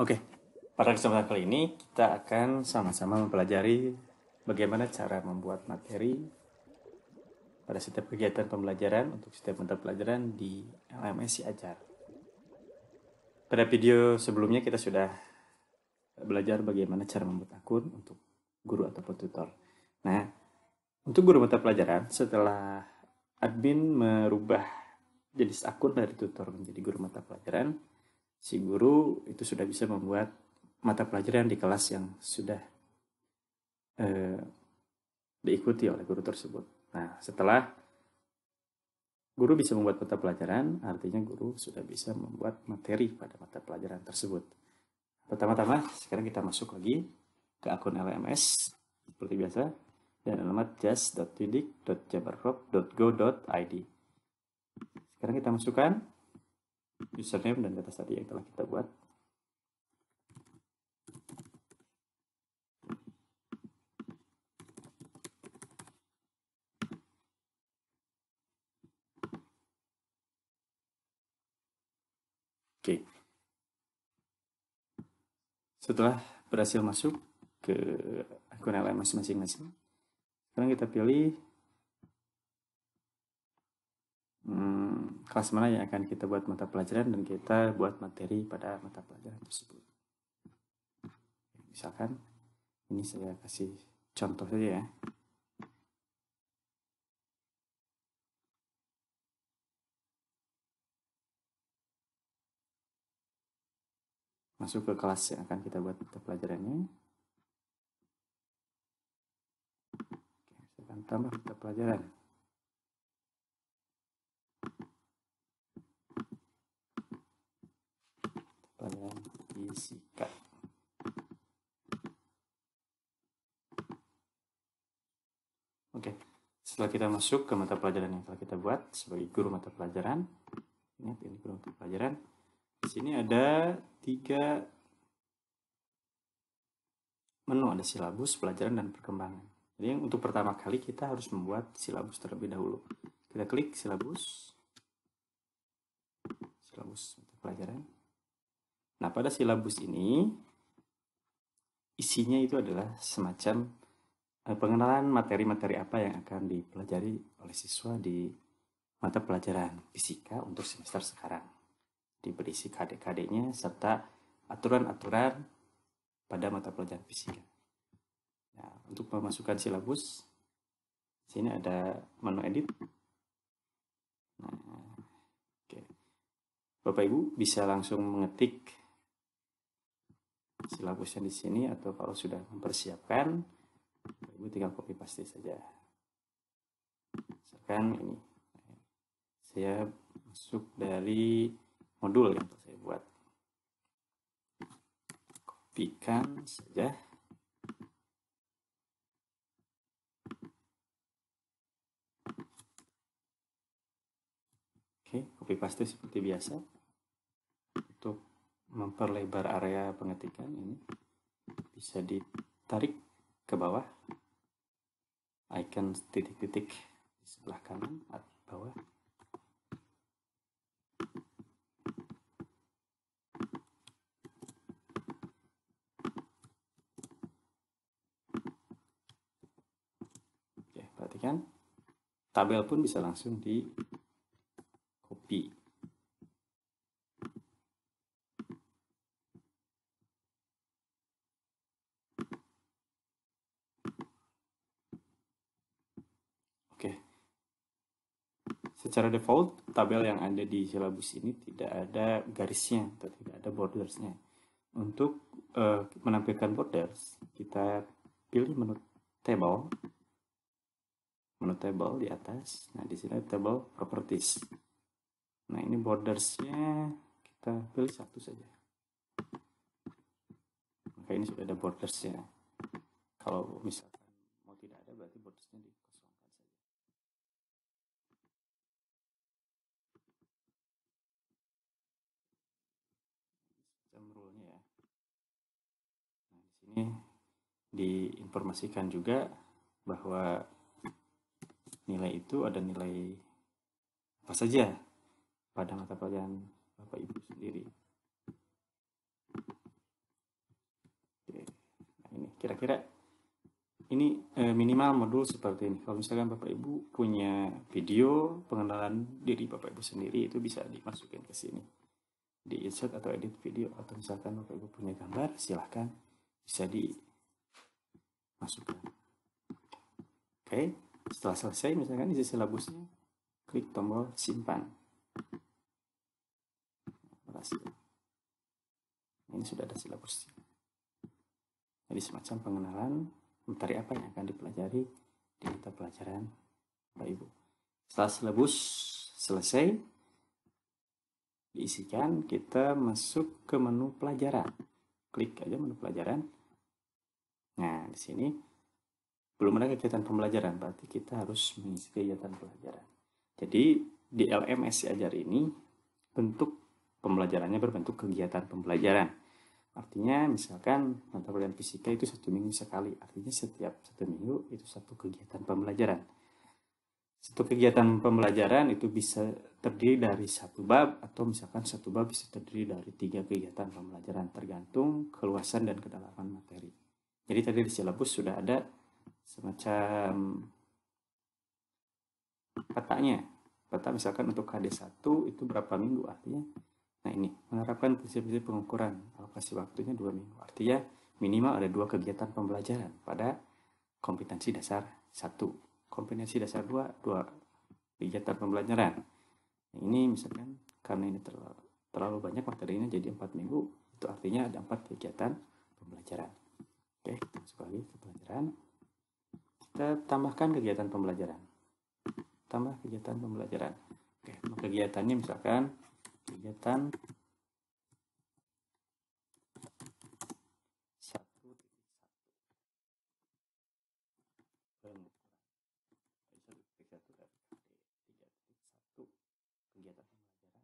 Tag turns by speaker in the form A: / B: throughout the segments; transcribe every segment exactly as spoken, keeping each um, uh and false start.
A: Oke, pada kesempatan kali ini kita akan sama-sama mempelajari bagaimana cara membuat materi pada setiap kegiatan pembelajaran untuk setiap mata pelajaran di L M S Siajar. Pada video sebelumnya kita sudah belajar bagaimana cara membuat akun untuk guru ataupun tutor. Nah, untuk guru mata pelajaran, setelah admin merubah jenis akun dari tutor menjadi guru mata pelajaran, si guru itu sudah bisa membuat mata pelajaran di kelas yang sudah eh, diikuti oleh guru tersebut. Nah, setelah guru bisa membuat mata pelajaran, artinya guru sudah bisa membuat materi pada mata pelajaran tersebut. Pertama-tama, sekarang kita masuk lagi ke akun L M S seperti biasa dan alamat just dot didik dot jabarprop dot go dot i d. Sekarang kita masukkan username dan data tadi yang telah kita buat. Oke. Setelah berhasil masuk ke akun L M S masing-masing, sekarang kita pilih hmm, kelas mana yang akan kita buat mata pelajaran dan kita buat materi pada mata pelajaran tersebut. Misalkan ini saya kasih contoh saja ya. Masuk ke kelas yang akan kita buat mata pelajarannya. Oke, saya akan tambah mata pelajaran. Pelajaran fisika. Oke, setelah kita masuk ke mata pelajaran yang telah kita buat sebagai guru mata pelajaran, ingat ini guru mata pelajaran. Di sini ada tiga menu, ada silabus, pelajaran, dan perkembangan. Jadi untuk pertama kali kita harus membuat silabus terlebih dahulu. Kita klik silabus, silabus mata pelajaran. Nah, pada silabus ini isinya itu adalah semacam pengenalan materi-materi apa yang akan dipelajari oleh siswa di mata pelajaran fisika untuk semester sekarang. Berisi K D-K D-nya serta aturan-aturan pada mata pelajaran fisika. Nah, untuk memasukkan silabus, sini ada menu edit. Nah, oke. Bapak Ibu bisa langsung mengetik silabusnya di sini, atau kalau sudah mempersiapkan, Bapak Ibu tinggal copy paste saja. Misalkan ini, saya masuk dari modul yang saya buat. Kopikan saja. Oke, copy paste seperti biasa. Untuk memperlebar area pengetikan ini bisa ditarik ke bawah. Icon titik-titik di sebelah kanan atau bawah. Oke, perhatikan. Tabel pun bisa langsung di copy. Oke. Secara default, tabel yang ada di silabus ini tidak ada garisnya atau tidak ada bordersnya. Untuk uh, menampilkan borders, kita pilih menu table. Menu table di atas. Nah, di sini table properties. Nah, ini bordersnya kita pilih satu saja. Maka ini sudah ada bordersnya. Kalau misalkan mau tidak ada, berarti bordersnya dikosongkan saja. Jam rule-nya ya. Nah, di sini diinformasikan juga bahwa nilai itu ada nilai apa saja pada mata pelajaran Bapak Ibu sendiri. kira-kira ini eh, minimal modul seperti ini. Kalau misalkan Bapak Ibu punya video pengenalan diri Bapak Ibu sendiri, itu bisa dimasukin ke sini di insert atau edit video, atau misalkan Bapak Ibu punya gambar, silahkan bisa dimasukkan. Oke, setelah selesai misalkan isi silabusnya, klik tombol simpan. Berhasil. Ini sudah ada silabusnya. Jadi semacam pengenalan materi apa yang akan dipelajari di mata pelajaran Bapak Ibu. Setelah silabus selesai diisikan, kita masuk ke menu pelajaran. Klik aja menu pelajaran. Nah, di sini belum ada kegiatan pembelajaran, berarti kita harus mengisi kegiatan pelajaran. Jadi di L M S Si Ajar ini bentuk pembelajarannya berbentuk kegiatan pembelajaran. Artinya misalkan mata pelajaran fisika itu satu minggu sekali, artinya setiap satu minggu itu satu kegiatan pembelajaran. Satu kegiatan pembelajaran itu bisa terdiri dari satu bab, atau misalkan satu bab bisa terdiri dari tiga kegiatan pembelajaran, tergantung keluasan dan kedalaman materi. Jadi tadi di silabus sudah ada semacam petanya. Peta misalkan untuk H D satu itu berapa minggu, artinya nah ini menerapkan prinsip-prinsip pengukuran, alokasi waktunya dua minggu, artinya minimal ada dua kegiatan pembelajaran pada kompetensi dasar satu, kompetensi dasar dua, dua kegiatan pembelajaran. Nah, ini misalkan karena ini terlalu, terlalu banyak materinya jadi empat minggu, itu artinya ada empat kegiatan pembelajaran. Oke, kita masuk lagi ke pelajaran. Kita tambahkan kegiatan pembelajaran. Tambah kegiatan pembelajaran. Oke, kegiatannya misalkan kegiatan satu titik satu kegiatan pembelajaran.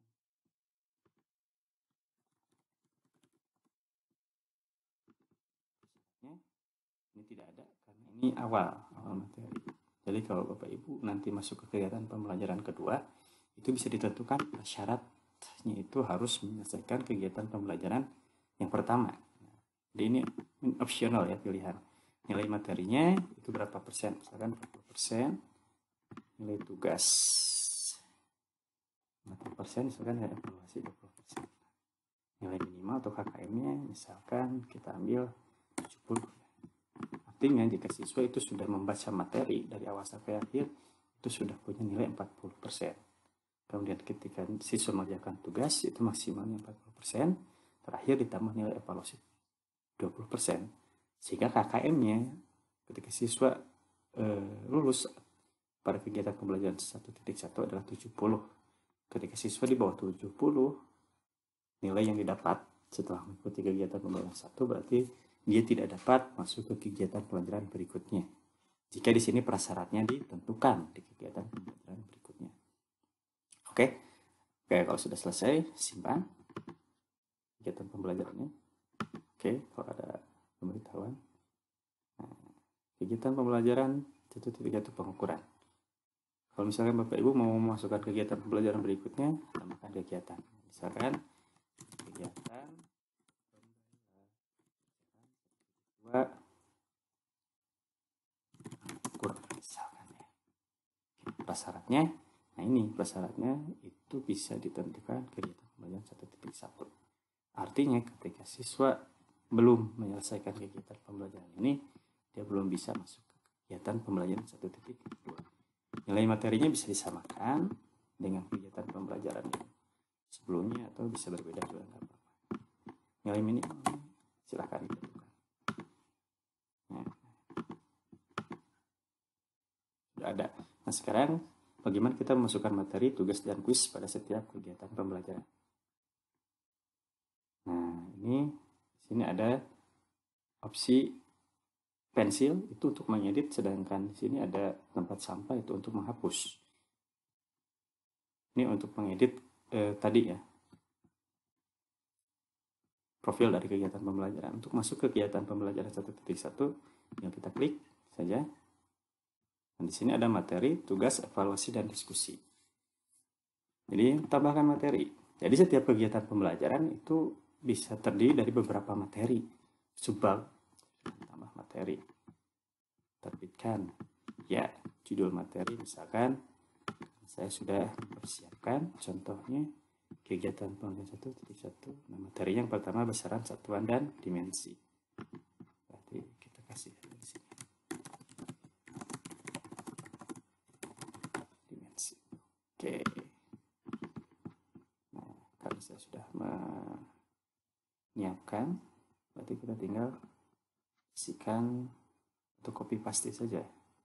A: Ini tidak ada karena ini awal awal materi. Jadi kalau Bapak Ibu nanti masuk ke kegiatan pembelajaran kedua, itu bisa ditentukan syaratnya itu harus menyelesaikan kegiatan pembelajaran yang pertama. Jadi ini opsional ya, pilihan. Nilai materinya itu berapa persen? Misalkan empat puluh persen. Nilai tugas lima puluh persen, misalkan ya evaluasi dua puluh persen. Nilai minimal atau K K M-nya misalkan kita ambil tujuh puluh. Artinya jika siswa itu sudah membaca materi dari awal sampai akhir, itu sudah punya nilai empat puluh persen. Kemudian ketika siswa mengerjakan tugas, itu maksimalnya empat puluh persen. Terakhir ditambah nilai evaluasi dua puluh persen. Sehingga K K M-nya ketika siswa e, lulus pada kegiatan pembelajaran satu titik satu adalah tujuh puluh. Ketika siswa di bawah tujuh puluh, nilai yang didapat setelah mengikuti kegiatan pembelajaran satu berarti dia tidak dapat masuk ke kegiatan pembelajaran berikutnya. Jika di sini prasyaratnya ditentukan di kegiatan pembelajaran berikutnya. Oke, oke kalau sudah selesai simpan kegiatan pembelajarannya. Oke, kalau ada pemberitahuan. Nah, kegiatan pembelajaran itu titik satu pengukuran. Kalau misalkan Bapak Ibu mau memasukkan kegiatan pembelajaran berikutnya, tambahkan kegiatan. Misalkan kegiatan dua kurang misalkan ya. Prasyaratnya, nah ini prasyaratnya itu bisa ditentukan kegiatan pembelajaran satu titik satu. Artinya ketika siswa belum menyelesaikan kegiatan pembelajaran ini, dia belum bisa masuk ke kegiatan pembelajaran satu titik dua. Nilai materinya bisa disamakan dengan kegiatan pembelajaran yang sebelumnya atau bisa berbeda juga nggak apa-apa. Nilai minimal silahkan ditentukan. Nah, sudah ada. Nah sekarang bagaimana kita memasukkan materi, tugas, dan kuis pada setiap kegiatan pembelajaran. Nah ini di sini ada opsi pensil itu untuk mengedit, sedangkan di sini ada tempat sampah itu untuk menghapus. Ini untuk mengedit eh, tadi ya profil dari kegiatan pembelajaran. Untuk masuk ke kegiatan pembelajaran satu titik satu, yang kita klik saja. Dan di sini ada materi, tugas, evaluasi, dan diskusi. Jadi tambahkan materi. Jadi setiap kegiatan pembelajaran itu bisa terdiri dari beberapa materi, subbab. Tambah materi. Terbitkan. Ya, judul materi misalkan saya sudah persiapkan contohnya kegiatan pembelajaran satu titik satu. Nah, materi yang pertama besaran, satuan, dan dimensi. Berarti kita kasih di sini. Dimensi. Oke. Nah, kalau saya sudah menyiapkan, berarti kita tinggal isikan atau copy paste saja.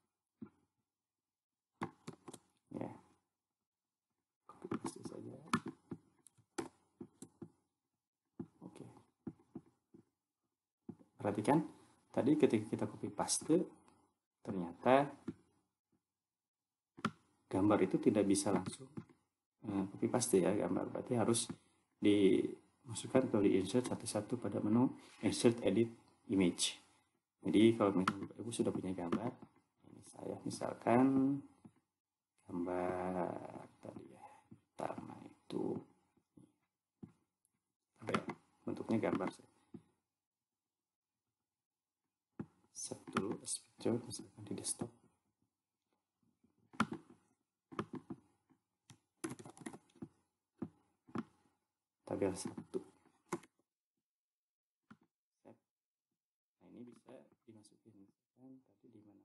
A: Ya. Copy paste saja. Oke. Perhatikan, tadi ketika kita copy paste, ternyata gambar itu tidak bisa langsung eh, copy paste ya gambar. Berarti harus dimasukkan atau di insert satu-satu pada menu insert edit image. Jadi kalau misalnya Bapak Ibu sudah punya gambar, ini saya misalkan gambar tadi ya, pertama itu apa ya, bentuknya gambar saya. Save dulu as picture misalkan di desktop. Tabel satu. Nah, ini bisa dimasukin misalkan tadi di mana?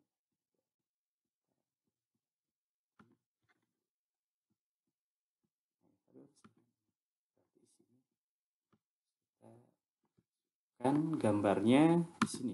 A: Berarti isinya kita kan gambarnya di sini.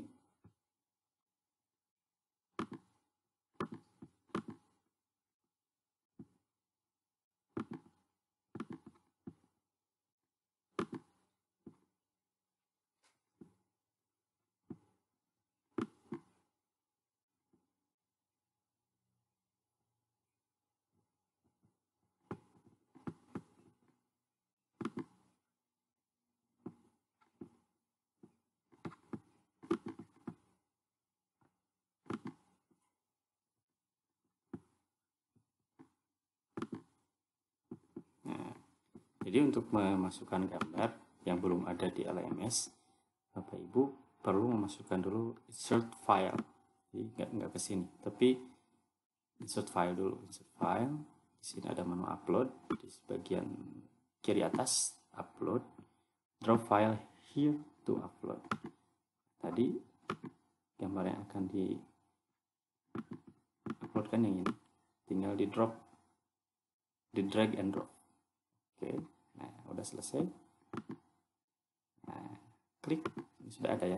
A: Jadi untuk memasukkan gambar yang belum ada di L M S, Bapak Ibu perlu memasukkan dulu insert file. Jadi nggak nggak ke sini, tapi insert file dulu. Insert file. Di sini ada menu upload di bagian kiri atas, upload. Drop file here to upload. Tadi gambar yang akan di uploadkan yang ini, tinggal di drop, di drag and drop. Oke. Nah, udah selesai. Nah, klik. Ini sudah ada ya.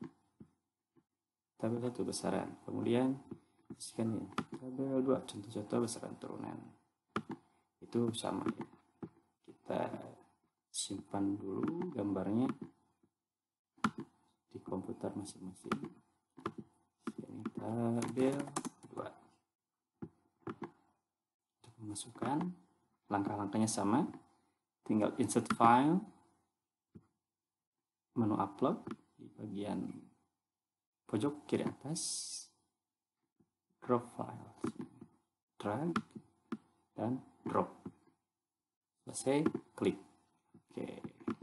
A: Tabel satu besaran. Kemudian isikan ini. Tabel dua contoh-contoh besaran turunan. Itu sama ya. Kita simpan dulu gambarnya di komputer masing-masing. Ini tabel dua. Untuk memasukkan, langkah-langkahnya sama. Tinggal insert file, menu upload di bagian pojok kiri atas, drop file, drag dan drop. Selesai, klik. Oke.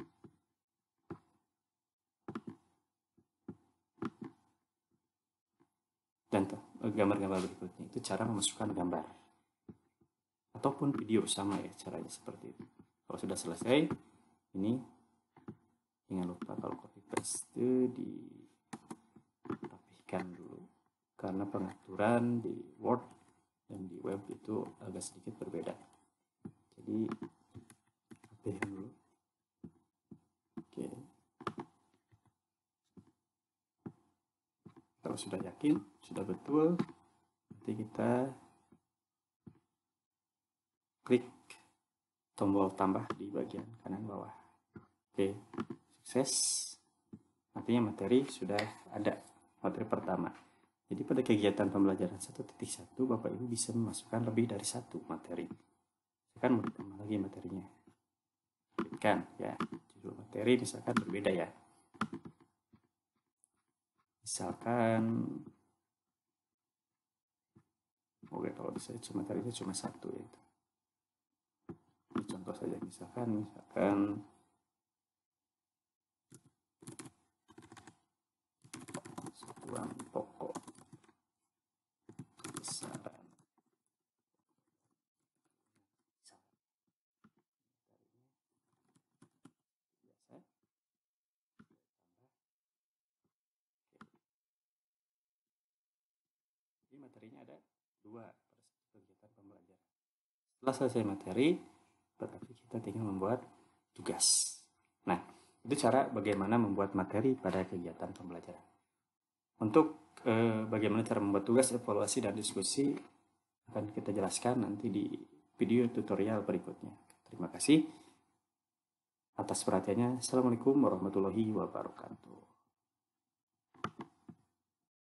A: Dan gambar-gambar berikutnya itu cara memasukkan gambar ataupun video, sama ya caranya seperti itu. Kalau sudah selesai, ini jangan lupa kalau copy paste dirapihkan dulu karena pengaturan di Word dan di web itu agak sedikit berbeda. Jadi rapihkan dulu. Oke. Kalau sudah yakin, sudah betul, nanti kita klik tombol tambah di bagian kanan bawah. Oke, sukses. Artinya materi sudah ada, materi pertama. Jadi pada kegiatan pembelajaran satu titik satu, Bapak Ibu bisa memasukkan lebih dari satu materi. Misalkan mau ditambah lagi materinya. Kan ya, judul materi misalkan berbeda ya. Misalkan, oke kalau bisa cuma materinya cuma satu ya. Contoh saja misalkan misalkan satu ruang pokok besaran biasa. Jadi materinya ada dua pada kegiatan pembelajaran. Setelah selesai materi, tetapi kita tinggal membuat tugas. Nah, itu cara bagaimana membuat materi pada kegiatan pembelajaran. Untuk eh, bagaimana cara membuat tugas, evaluasi, dan diskusi akan kita jelaskan nanti di video tutorial berikutnya. Terima kasih atas perhatiannya. Assalamualaikum warahmatullahi wabarakatuh.